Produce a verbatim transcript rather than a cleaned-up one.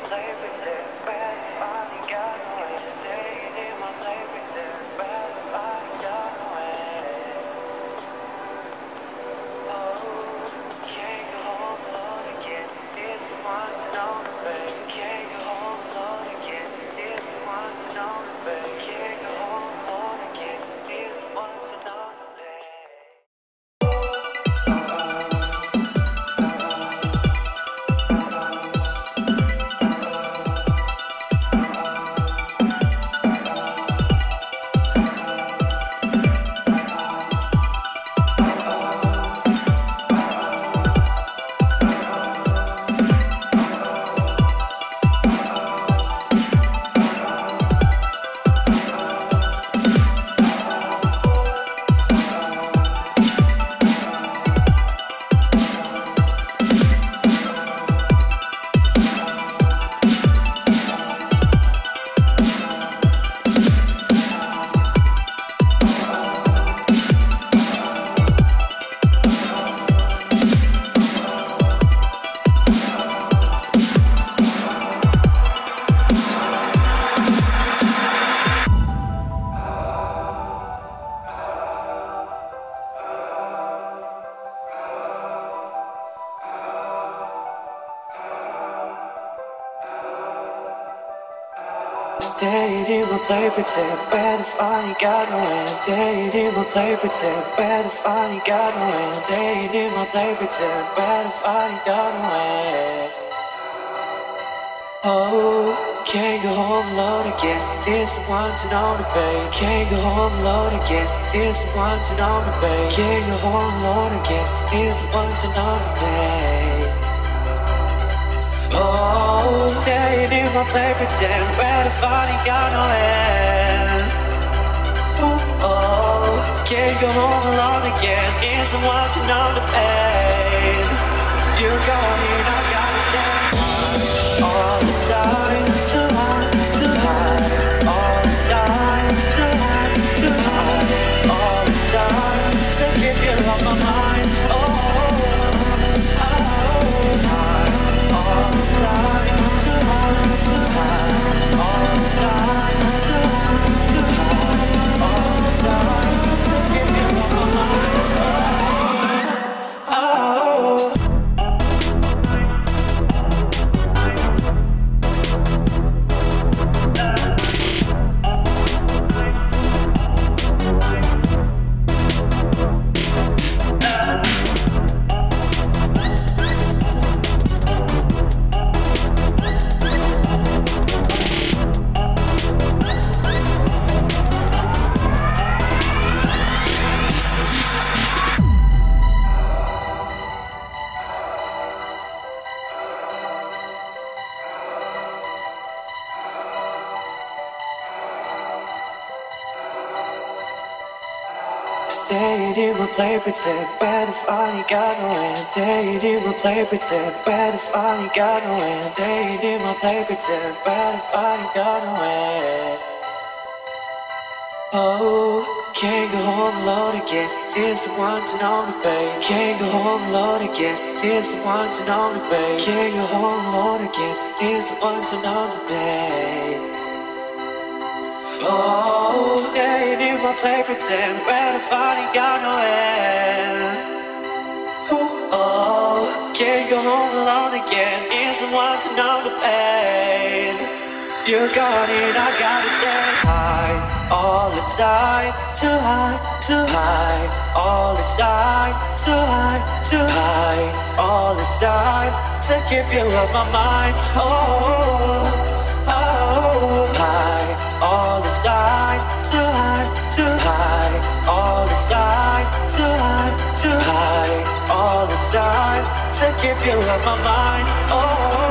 Stayed in my play pretend, bad if I got no end. Stayed in my play pretend, bad if I got no end. Stayed in my play pretend, bad if I got no end. Oh, can't go home alone again. It's the one to know the pain. Can't go home alone again. It's the one to know the pain. Can't go home alone again. It's the one to know the pain. Oh, staying in my play pretend, bad if I ain't got no end. Oh, oh, can't go home alone again. It's the one to know the pain. You're gone and I gotta stay high all the time, too high, too high. All the time, too high, too high. All the time, to give you off my mind. Oh, oh, oh, high. All the time, too high, too high. All the time, too high, too high. All the time, to give you off my mind. Oh, oh. Stayed in my play pretend, bad if I ain't got no end. Stayed in my play pretend, bad if I ain't got no end. Stayed in my play pretend, bad if I ain't got no end. Oh, can't go home alone again. It's the one to know the pain. Can't go home alone again. It's the one to know the pain. Can't go home alone again. It's the one to know the pain. Oh, staying in my play pretend, bad if I ain't got no end. Oh, can't go home alone again. It's the one to know the pain. You're gone and I gotta stay high all the time, too high, too high. All the time, too high, too high. All the time, to keep you off my mind. Oh, oh, high. All the time, too high, too high. All the time, too high, too high. All the time, to keep you off my mind. Oh.